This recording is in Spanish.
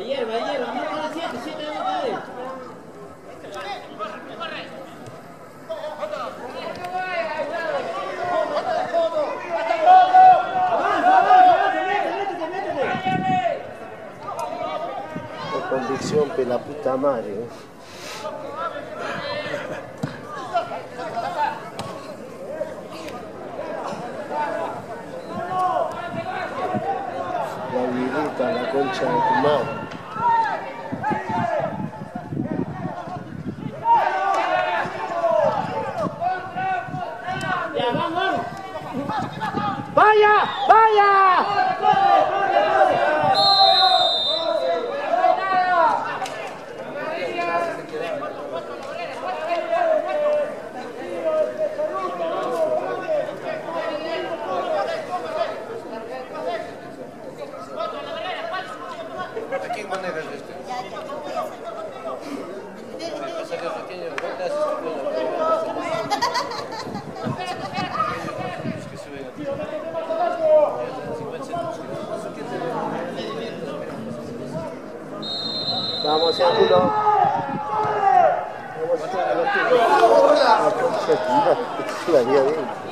hierba, no para 7 de caer. Con convicción pe la puta madre, ¿eh? La virita, la concha de tu madre. Ya, vamos. ¡Vaya! ¡Vaya! ¿A quién manejas este? Pasa que pequeño, no te haces Vamos, ángulo. Vamos, ángulo. La concha de tu madre, la vida bien.